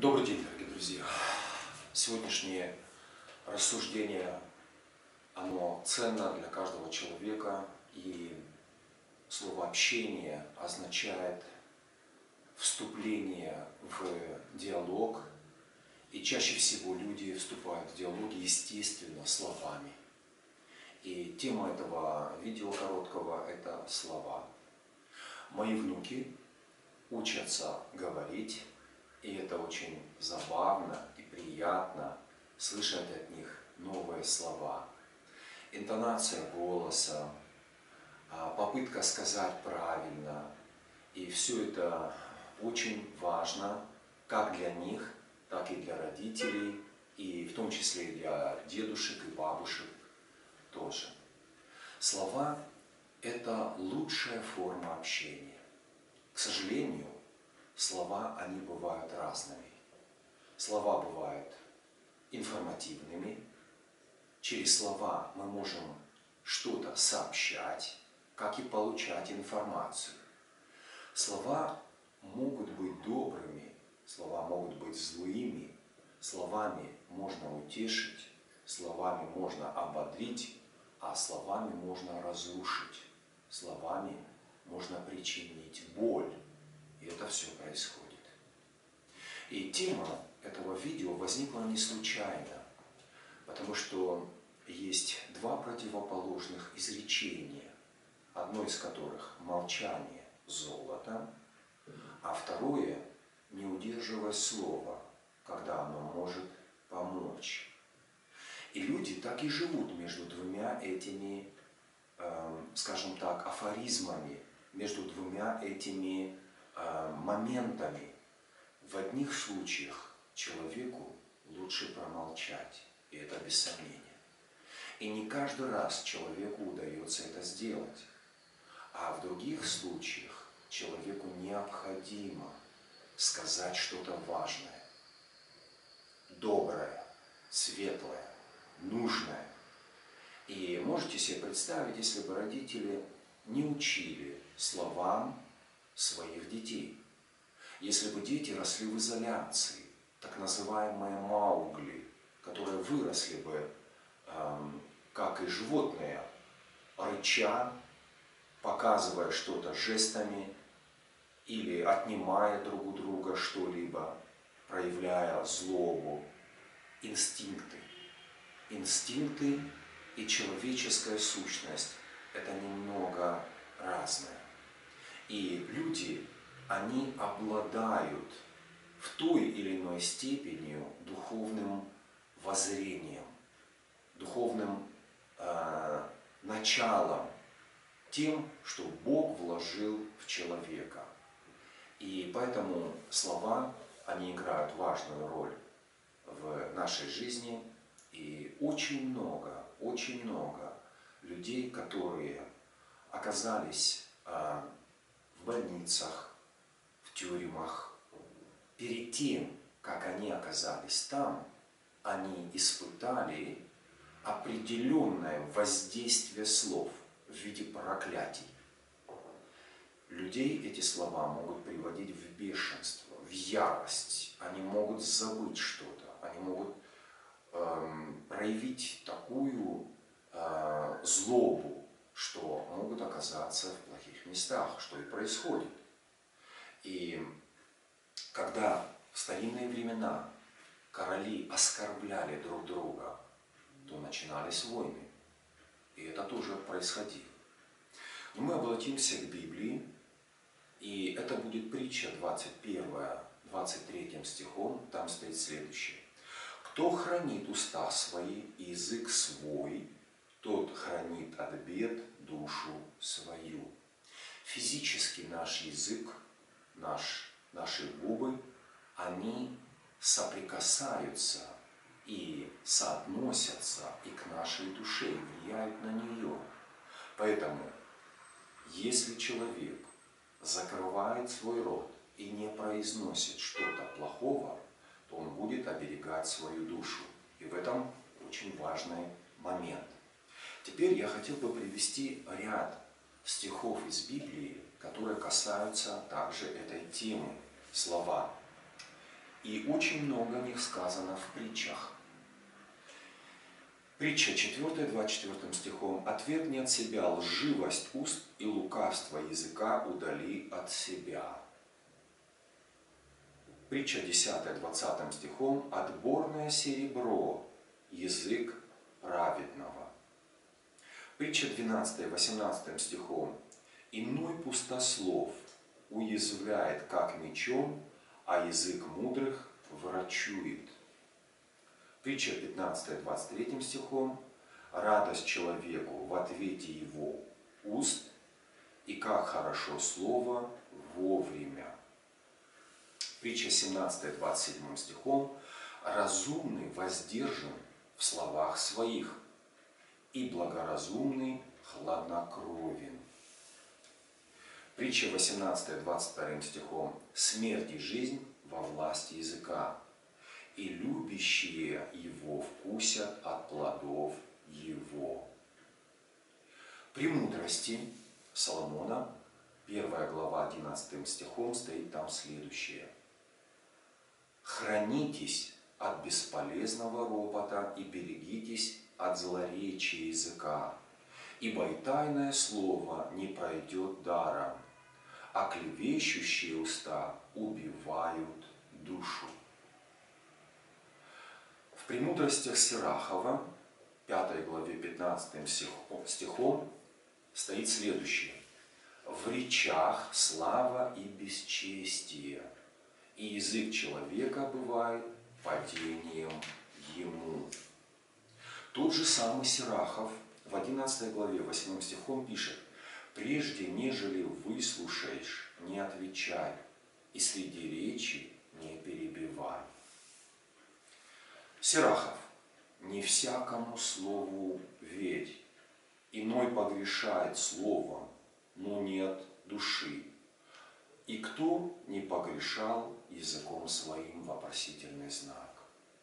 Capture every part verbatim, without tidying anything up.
Добрый день, дорогие друзья! Сегодняшнее рассуждение, оно ценно для каждого человека, и слово «общение» означает вступление в диалог, и чаще всего люди вступают в диалоги, естественно, словами. И тема этого видео короткого – это слова. Мои внуки учатся говорить, и это очень забавно и приятно слышать от них новые слова. Интонация голоса, попытка сказать правильно. И все это очень важно как для них, так и для родителей, и в том числе и для дедушек и бабушек тоже. Слова – это лучшая форма общения. К сожалению, слова, они бывают разными. Слова бывают информативными. Через слова мы можем что-то сообщать, как и получать информацию. Слова могут быть добрыми, слова могут быть злыми, словами можно утешить, словами можно ободрить, а словами можно разрушить, словами можно причинить боль. И это все происходит. И тема этого видео возникла не случайно, потому что есть два противоположных изречения, одно из которых молчание золото, а второе не удерживай слова, когда оно может помочь. И люди так и живут между двумя этими, э, скажем так, афоризмами, между двумя этими моментами. В одних случаях человеку лучше промолчать, и это без сомнения. И не каждый раз человеку удается это сделать. А в других случаях человеку необходимо сказать что-то важное, доброе, светлое, нужное. И можете себе представить, если бы родители не учили словам своих детей. Если бы дети росли в изоляции, так называемые маугли, которые выросли бы, эм, как и животные, рыча, показывая что-то жестами или отнимая друг у друга что-либо, проявляя злобу, инстинкты. Инстинкты и человеческая сущность – это немного разное. И люди, они обладают в той или иной степени духовным воззрением, духовным э, началом, тем, что Бог вложил в человека. И поэтому слова, они играют важную роль в нашей жизни. И очень много, очень много людей, которые оказались э, в больницах, в тюрьмах, перед тем, как они оказались там, они испытали определенное воздействие слов в виде проклятий. Людей эти слова могут приводить в бешенство, в ярость. Они могут забыть что-то, они могут эм, проявить такую э, злобу, что могут оказаться в плохих местах, что и происходит. И когда в старинные времена короли оскорбляли друг друга, то начинались войны. И это тоже происходило. Но мы обратимся к Библии, и это будет притча двадцать первая, двадцать третьим стихом, там стоит следующее. «Кто хранит уста свои и язык свой, тот хранит от бед душу свою». Физически наш язык, наш, наши губы, они соприкасаются и соотносятся и к нашей душе, и влияют на нее. Поэтому, если человек закрывает свой рот и не произносит что-то плохого, то он будет оберегать свою душу. И в этом очень важный момент. Теперь я хотел бы привести ряд стихов из Библии, которые касаются также этой темы слова. И очень много о них сказано в притчах. Притча четвёртая, двадцать четвёртым стихом. «Отвергни от себя лживость уст и лукавство языка удали от себя». Притча десятая, двадцатым стихом. «Отборное серебро, язык праведного». Притча двенадцатая, восемнадцатым стихом. «Иной пустослов уязвляет, как мечом, а язык мудрых врачует». Притча пятнадцатая, двадцать третьим стихом. «Радость человеку в ответе его уст, и как хорошо слово вовремя». Притча семнадцатая, двадцать седьмым стихом. «Разумный воздержан в словах своих, и благоразумный хладнокровен». Притча восемнадцатая, двадцать вторым стихом. «Смерть и жизнь во власти языка, и любящие его вкусят от плодов его». Премудрости Соломона, первая глава, одиннадцатым стихом, стоит там следующее. «Хранитесь от бесполезного ропота и берегитесь от злоречия языка, ибо и тайное слово не пройдет даром, а клевещущие уста убивают душу». В «Премудростях Сирахова», пятой главе, пятнадцатым стихом, стоит следующее. «В речах слава и бесчестие, и язык человека бывает падением ему». Тот же самый Сирахов в одиннадцатой главе, восьмым стихом пишет: «Прежде, нежели выслушаешь, не отвечай, и среди речи не перебивай». Сирахов: «Не всякому слову верь, иной погрешает словом, но нет души. И кто не погрешал языком своим?» Вопросительный знак.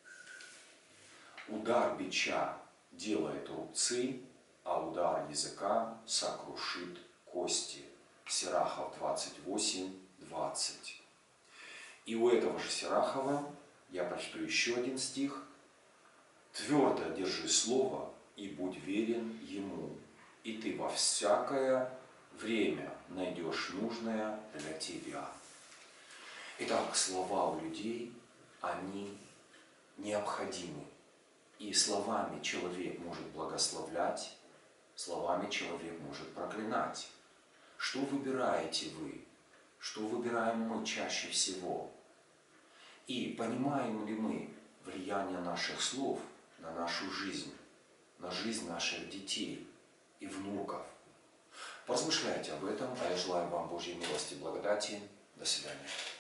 «Удар бича делает рубцы, а удар языка сокрушит кости». Сирахов двадцать восемь, двадцать. И у этого же Сирахова я прочту еще один стих. «Твердо держи слово и будь верен ему, и ты во всякое время найдешь нужное для тебя». Итак, слова у людей, они необходимы. И словами человек может благословлять, словами человек может проклинать. Что выбираете вы? Что выбираем мы чаще всего? И понимаем ли мы влияние наших слов на нашу жизнь, на жизнь наших детей и внуков? Поразмышляйте об этом, а я желаю вам Божьей милости и благодати. До свидания.